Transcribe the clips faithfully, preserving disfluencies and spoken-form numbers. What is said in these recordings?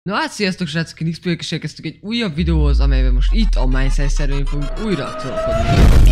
Na hát sziasztok srácok, én iksz pé és elkezdtük egy újabb videóhoz, amelyben most itt a Mindside szervén fogunk újra trollkodni.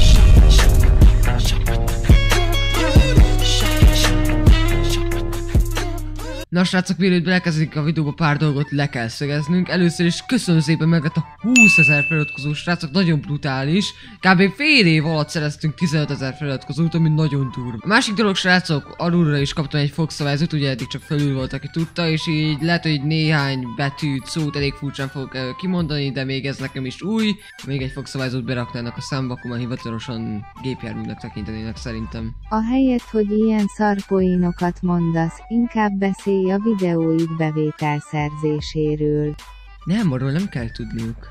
Na srácok, mielőtt belekezdik a videóba, pár dolgot le kell szögeznünk. Először is köszönöm szépen, meg a húszezer feliratkozó srácok, nagyon brutális. Kb. Fél év alatt szereztünk tizenötezer feliratkozót, ami nagyon durva. A másik dolog srácok, alulra is kaptam egy fogszabályzót, ugye eddig csak felül volt, aki tudta, és így lehet, hogy néhány betűt, szót elég furcsán fogok uh, kimondani, de még ez nekem is új. Még egy fogszabályzót beraknának a számba, akkor már hivatalosan gépjárműnek tekintenének szerintem. Ahelyett, hogy ilyen szarpoénokat mondasz, inkább beszélj a videóid bevételszerzéséről. Nem, arról nem kell tudniuk.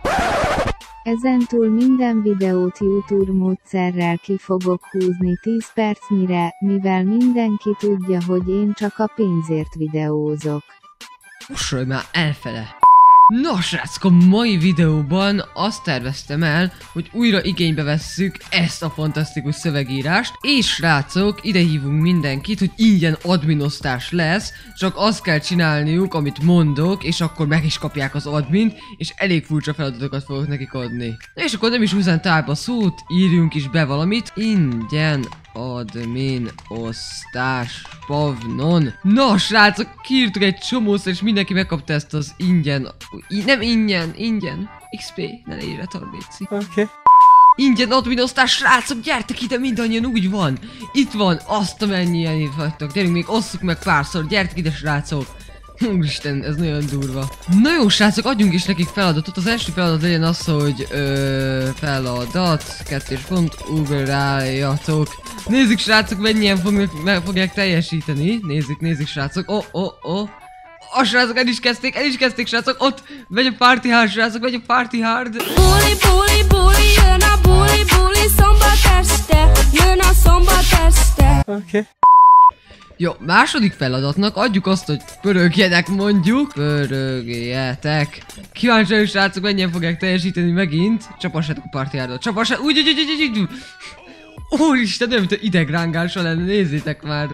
Ezentúl minden videót YouTube módszerrel ki fogok húzni tíz percnyire, mivel mindenki tudja, hogy én csak a pénzért videózok. Ussolj már elfele! Na srácok, a mai videóban azt terveztem el, hogy újra igénybe vesszük ezt a fantasztikus szövegírást, és srácok, ide hívunk mindenkit, hogy ingyen adminosztás lesz, csak azt kell csinálniuk, amit mondok, és akkor meg is kapják az admint, és elég furcsa feladatokat fogok nekik adni. Na és akkor nem is húzán tovább a szót, írjunk is be valamit. Ingyen admin osztás pavnon. Na srácok, kiírtuk egy csomószor, és mindenki megkapta ezt az ingyen. I nem ingyen, ingyen. iksz pé, ne legyél retardéci. Oké. Okay. Ingyen admin osztás, srácok, gyertek ide, mindannyian úgy van. Itt van, azt amennyien itt vagytok. Gyerünk, még osszuk meg párszor, gyertek ide srácok. Úristen, ez nagyon durva. Na jó srácok, adjunk is nekik feladatot. Az első feladat legyen az, hogy ö, feladat, kettős pont, ugráljatok. Nézzük srácok, mennyien fognak, meg fogják teljesíteni. Nézzük, nézzük srácok. Oh, oh, oh. A srácok, el is kezdték, el is kezdték srácok. Ott megy a party hard srácok, megy a party hard. Buli, buli, buli, jön a buli, buli, szombat este, jön a szombat este. Oké. Okay. Jó, második feladatnak adjuk azt, hogy pörögjetek mondjuk. Pörögjetek. Kíváncsi vagyok srácok, mennyien fogják teljesíteni megint. Csapassátok a party hardot, csapassátok. Úgy, úgy, úgy, úgy, úgy. Úristen, nem, mint a idegrángása lenne, nézzétek már.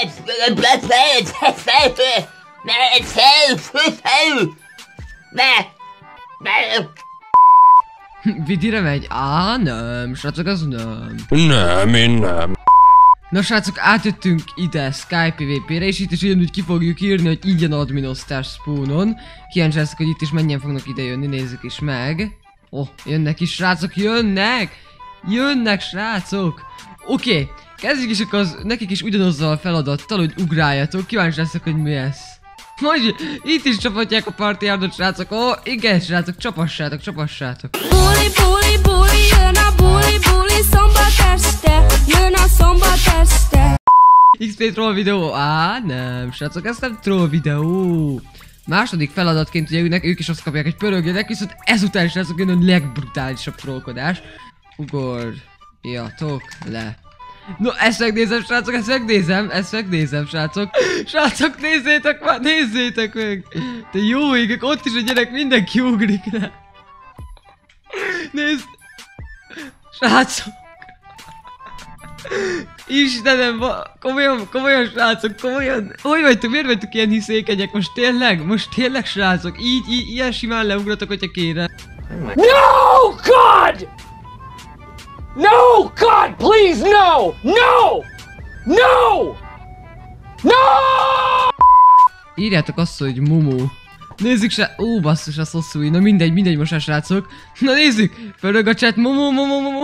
Vidire megy? Á, nem, srácok, az nem. Nem, én nem. Na srácok, átjöttünk ide Skype pé vé pé-re, és itt is ugyanúgy ki fogjuk írni, hogy ingyen adminosztás spawnon. Kíváncsi leszek, hogy itt is mennyien fognak ide jönni, nézzük is meg. Oh, jönnek is srácok, jönnek! Jönnek srácok! Oké, okay, kezdjük is akkor az, nekik is ugyanazzal a feladattal, hogy ugráljatok. Kíváncsi leszek, hogy mi lesz. Majd itt is csapatják a party hardot srácok. Ó, oh, igen srácok, csapassátok, csapassátok. Buli, buli, buli, jön a buli, buli, szombat este, jön a szombat este. iksz pé troll videó? Á, nem, srácok, ez nem troll videó. Második feladatként ugye ők is azt kapják, hogy pörögjenek, viszont ezután srácok jön a legbrutálisabb trollkodás. Ugorjatok le. No, ezt megnézem, srácok, ezt megnézem, ezt megnézem, srácok. Srácok, nézzétek már, nézzétek meg. De jó égek, ott is a gyerek, mindenki ugrik le. Nézd. Srácok. Istenem, komolyan, komolyan srácok, komolyan. Hogy vagytok, miért vagytok ilyen hiszékenyek? Most tényleg, most tényleg srácok, így, így, ilyen simán leugratok, hogyha kére. No, God! No, God, please, no! No! No! No! Írjátok azt, hogy Mumu. Nézzük se... Ó, basszus, az hosszú, na mindegy, mindegy most már srácok. Na nézzük! Pörög a chat, Mumu, Mumu, Mumu.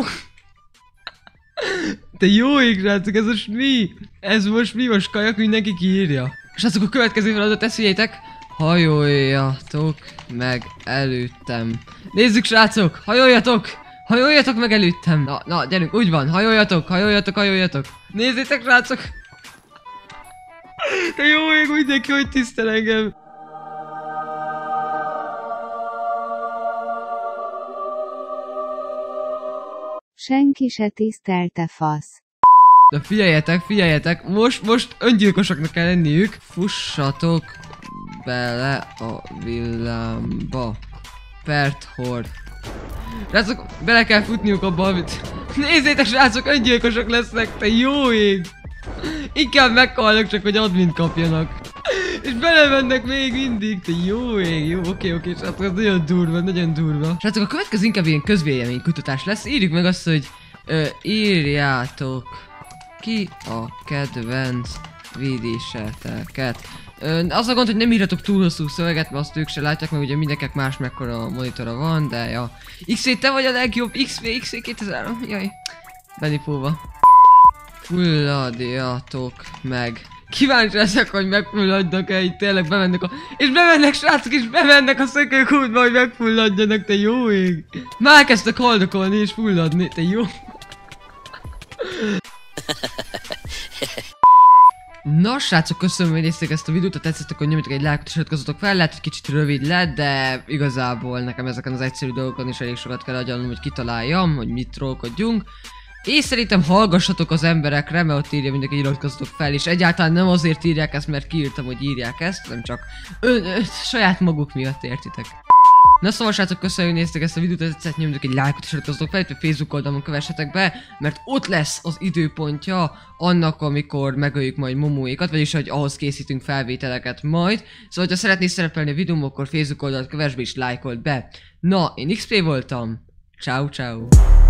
Te jó ég, srácok, ez most mi? Ez most mi? Most kajak, mindenki kiírja. Srácok, a következő feladat, ezt figyeljétek. Hajoljatok meg előttem. Nézzük srácok, hajoljatok! Hajoljatok meg előttem! Na, na, gyerünk, úgy van, hajoljatok, hajoljatok, hajoljatok! Nézzétek, srácok! De jó ég, mindenki, hogy tisztel engem! Senki se tisztelte fasz. Na figyeljetek, figyeljetek, most, most öngyilkosoknak kell lenniük. Fussatok bele a villámba. Perthor. Srácok, bele kell futniuk abba, amit... Nézzétek srácok, öngyilkosok lesznek, te jó ég! Inkább meghalnak csak, hogy admint kapjanak. És belemennek még mindig, te jó ég, jó, oké, oké, srácok, ez nagyon durva, nagyon durva. Srácok, a következő inkább ilyen közvéleménykutatás lesz, írjuk meg azt, hogy ö, írjátok ki a kedvenc videóseteket. Az a gond, hogy nem írhatok túl hosszú szöveget, mert azt ők se látják, mert ugye mindenkinek más mekkora a monitora van, de ja. iksz vé, te vagy a legjobb, iksz vé, iksz vé kétezer, jaj. Benipóva. Fulladjatok meg. Kíváncsi leszek, hogy megfulladnak-e, itt tényleg bemennek a... És bemennek, srácok, és bemennek a szökőkútba, hogy megfulladjanak, te jó ég. Már kezdtek haldokolni és fulladni, te jó. Na srácok, köszönöm, hogy nézték ezt a videót, ha tetszett, akkor nyomjatok egy lájkot és iratkozzatok fel, lehet, hogy kicsit rövid lett, de igazából nekem ezeken az egyszerű dolgokon is elég sokat kell agyalnom, hogy kitaláljam, hogy mit trollkodjunk. És szerintem hallgassatok az emberekre, mert ott írja mindenki, iratkozzatok fel, és egyáltalán nem azért írják ezt, mert kiírtam, hogy írják ezt, hanem csak ön, ön, saját maguk miatt, értitek. Na szóval srácok, köszönöm, hogy néztek ezt a videót, tetszett, nyomjatok egy lájkot és iratkozzatok fel, illetve Facebook oldalon kövessetek be, mert ott lesz az időpontja annak, amikor megöljük majd Momóékat, vagyis hogy ahhoz készítünk felvételeket majd. Szóval, ha szeretnél szerepelni a videóm, akkor Facebook oldalt kövess be és lájkold be. Na, én iksz pé voltam. Ciao, ciao.